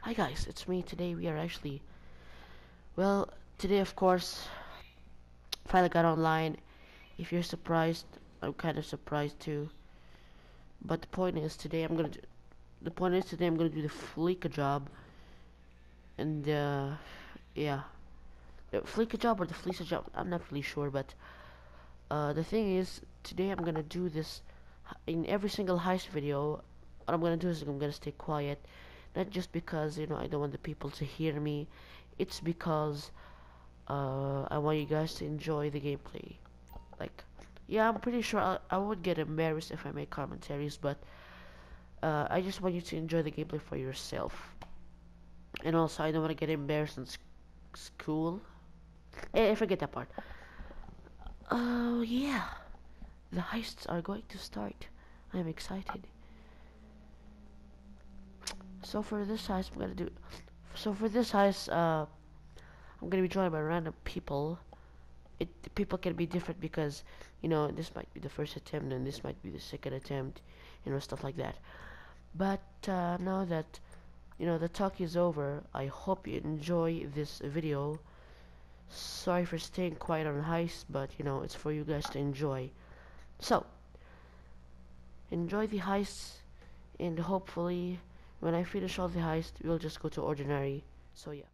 Hi guys, it's me. Today we are actually, today of course, finally got online. If you're surprised, I'm kind of surprised too. But the point is today I'm gonna do the Fleeka job, and yeah, the Fleeka job or the Fleesa job, I'm not really sure. But the thing is, today I'm gonna do this in every single heist video. What I'm gonna do is I'm gonna stay quiet, not just because I don't want the people to hear me. It's because I want you guys to enjoy the gameplay. Like, yeah, I'm pretty sure I would get embarrassed if I make commentaries, but I just want you to enjoy the gameplay for yourself. And also, I don't want to get embarrassed in school. Forget that part. Oh yeah, the heists are going to start. I'm excited. So for this heist, I'm gonna do. So for this heist, I'm gonna be joined by random people. People can be different because this might be the first attempt and this might be the second attempt, stuff like that. But now that the talk is over, I hope you enjoy this video. Sorry for staying quiet on heist, but it's for you guys to enjoy. So enjoy the heist, and hopefully when I finish all the heist, we'll just go to ordinary. So yeah.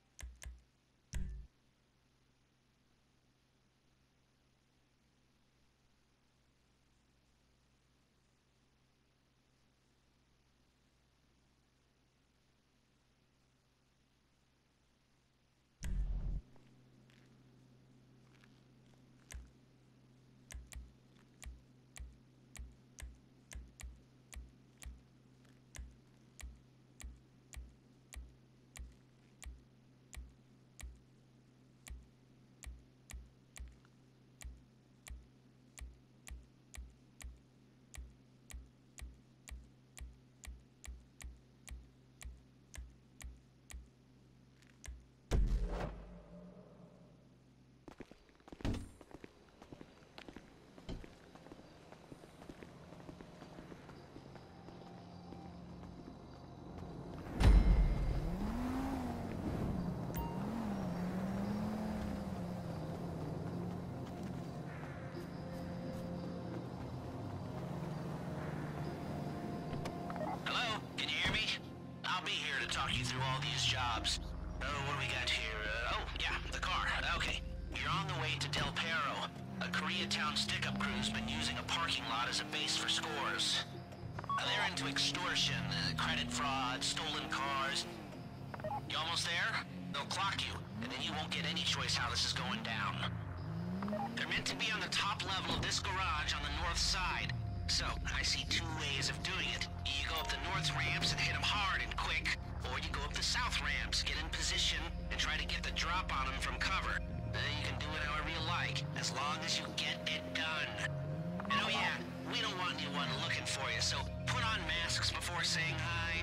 Hello? Can you hear me? I'll be here to talk you through all these jobs. Oh, what do we got here? Oh, yeah, the car. Okay. You're on the way to Del Perro. A Koreatown stick-up crew's been using a parking lot as a base for scores. They're into extortion, credit fraud, stolen cars. You almost there? They'll clock you, and then you won't get any choice how this is going down. They're meant to be on the top level of this garage on the north side. So, I see two ways of doing it. You go up the north ramps and hit them hard and quick, or you go up the south ramps, get in position, and try to get the drop on them from cover. Then you can do it however you like, as long as you get it done. And oh yeah, we don't want anyone looking for you, so put on masks before saying hi.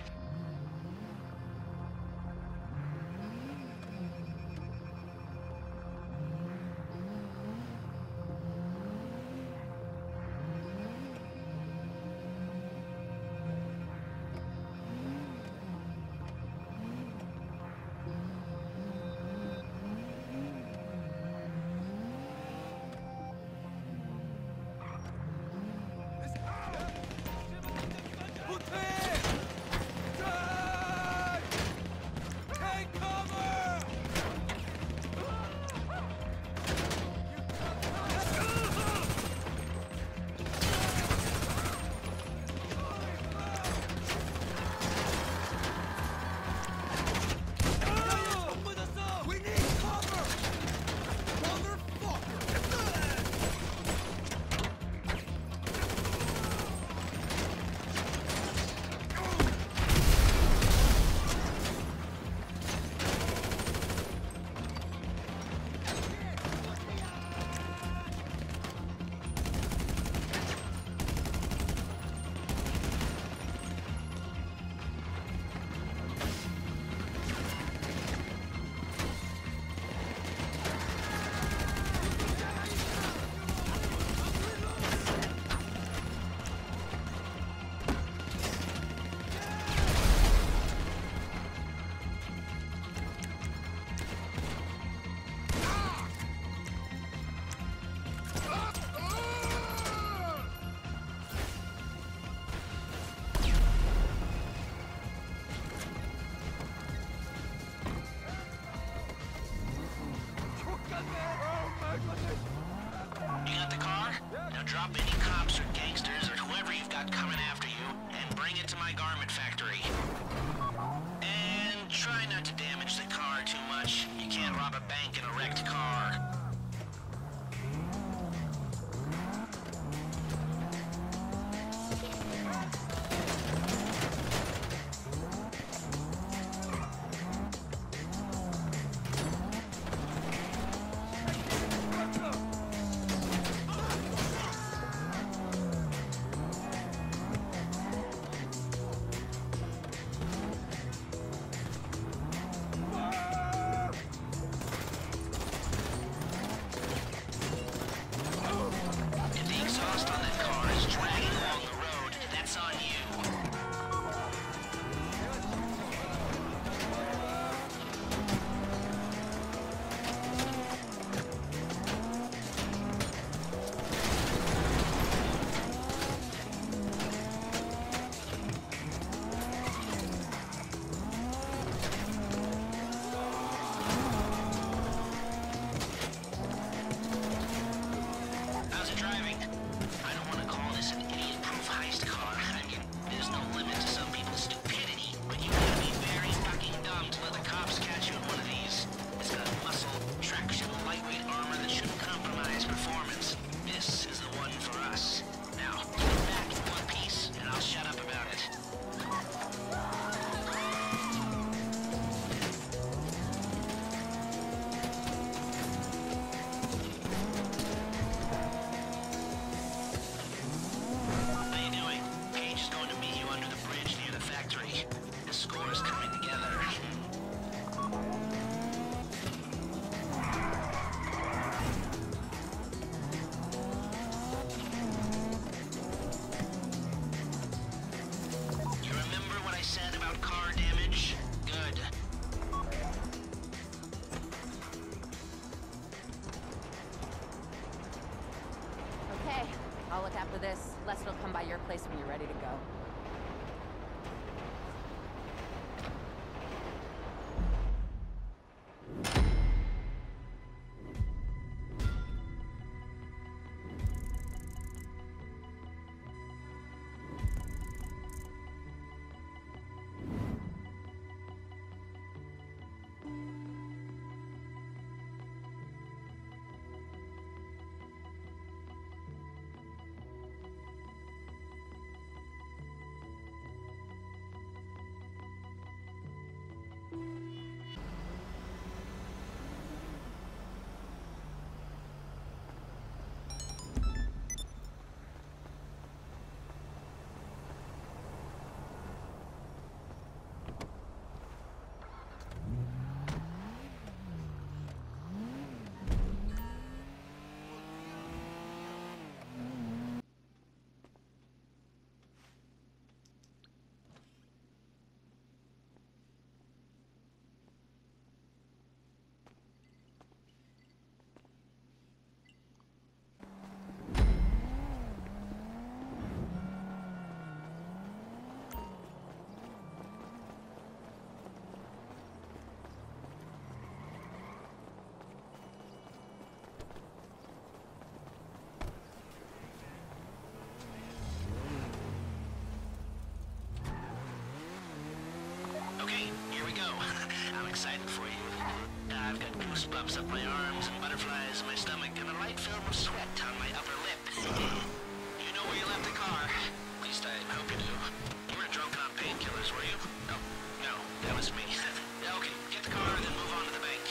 this, Lester will come by your place when you're ready to go. Excited for you. I've got goosebumps up my arms and butterflies in my stomach and a light film of sweat on my upper lip. You know where you left the car? At least I hope you do. You weren't drunk on painkillers, were you? Oh, no, that was me. Okay, get the car and then move on to the bank.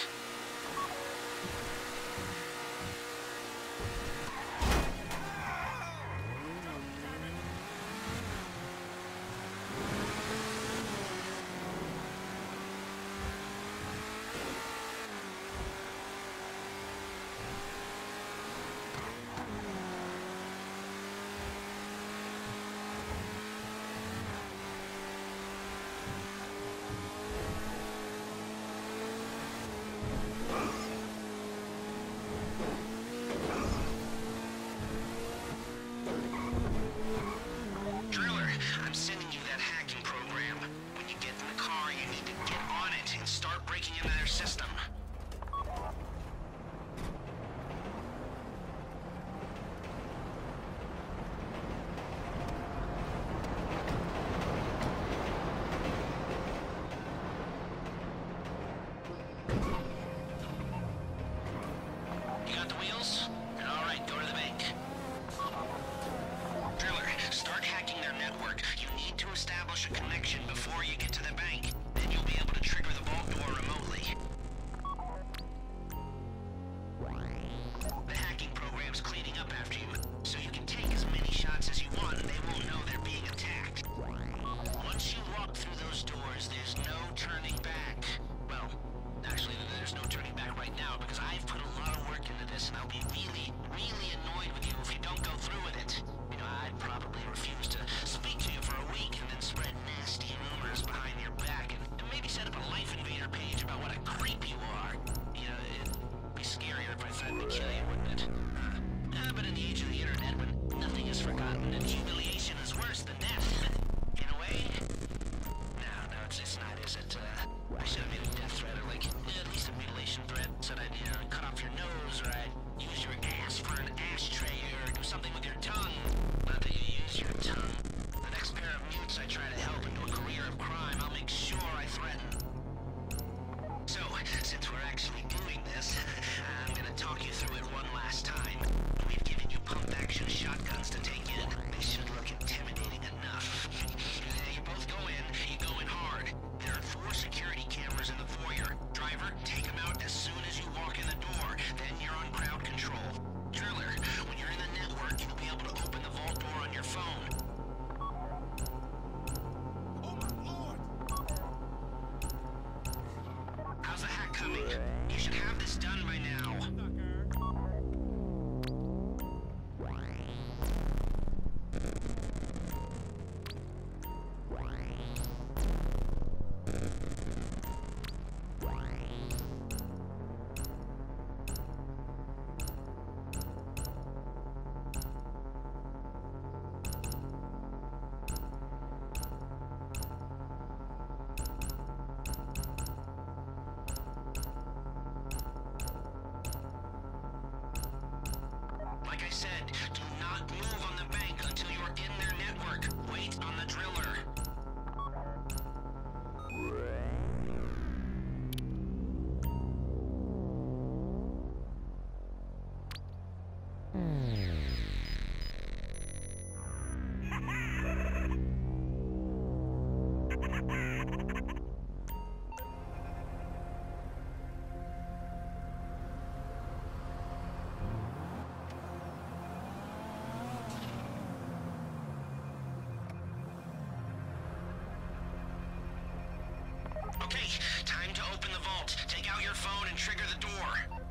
and trigger the door.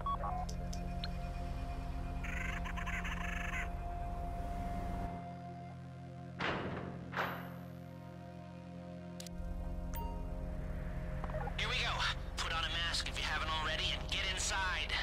Here we go. Put on a mask if you haven't already and get inside.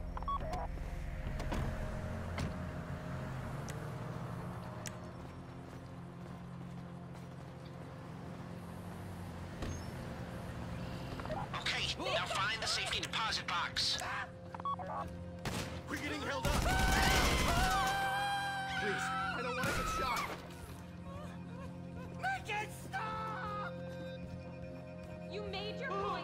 Okay, now find the safety deposit box. We're getting held up! Please, I don't want to get shot! Make it stop! You made your point.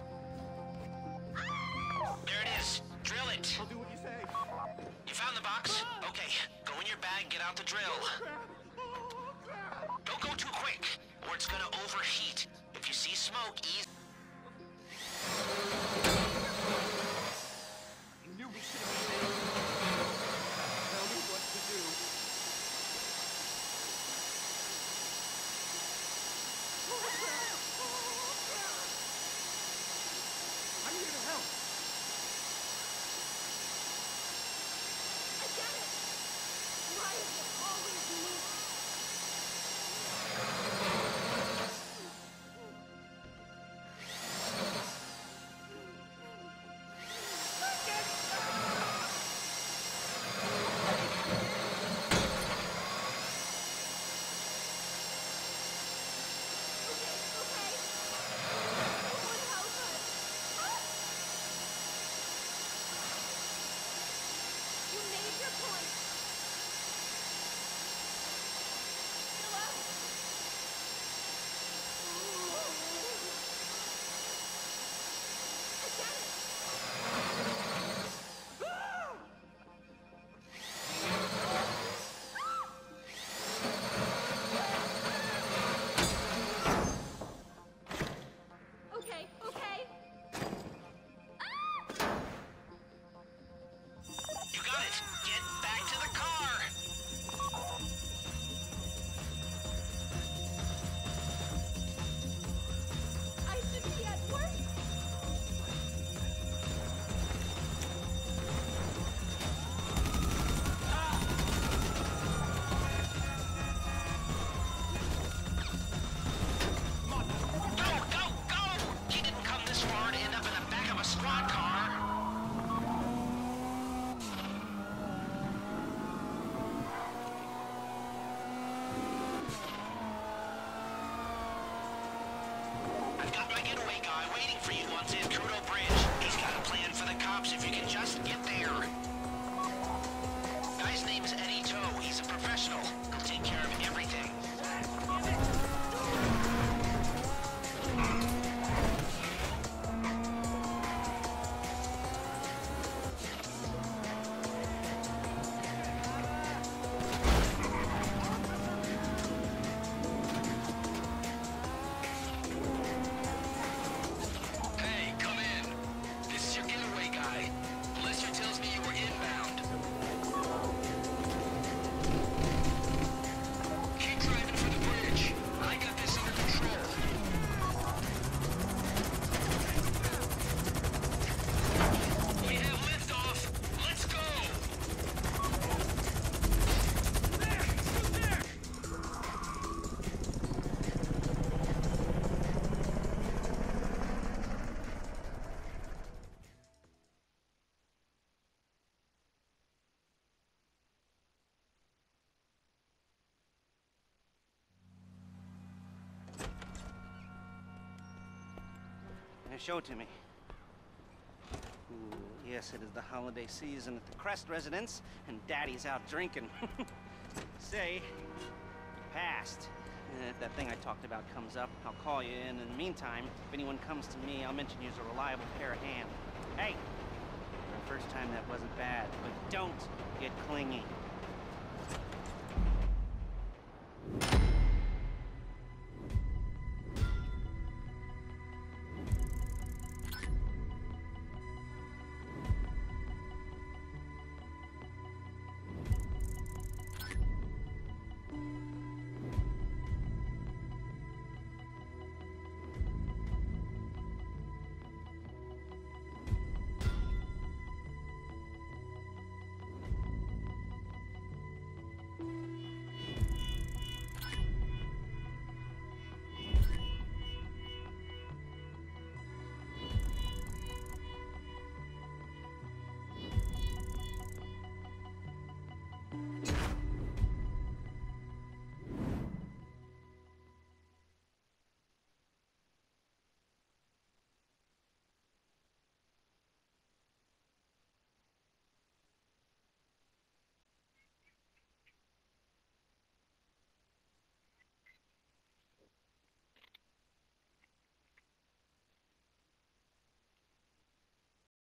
There it is. Drill it. I'll do what you say. You found the box? Okay, go in your bag, get out the drill. Crap! Oh, crap! Don't go too quick, or it's gonna overheat. If you see smoke, ease. I knew we should have stayed. Tell me what to do. Oh, crap! Oh, crap! I'm here to help. I get it. Ryan will always move. You got it. Get back to the car. I should be at work. Go, go, go! You didn't come this far to end up in the back of a squad car. I've got my getaway guy waiting for you on San Crudo Bridge. He's got a plan for the cops if you can just get there. Guy's name's Eddie Toe. He's a professional. He'll take care of everything. Hey, come in. This is your getaway guy. Lester tells me you were inbound. Keep driving for the bridge. I got this under control. We have liftoff. Let's go. There! Now show it to me. Ooh, yes, it is the holiday season at the Crest residence, and Daddy's out drinking. Say, you passed. And if that thing I talked about comes up, I'll call you in. In the meantime, if anyone comes to me, I'll mention you as a reliable pair of hands. Hey, for the first time that wasn't bad, but don't get clingy.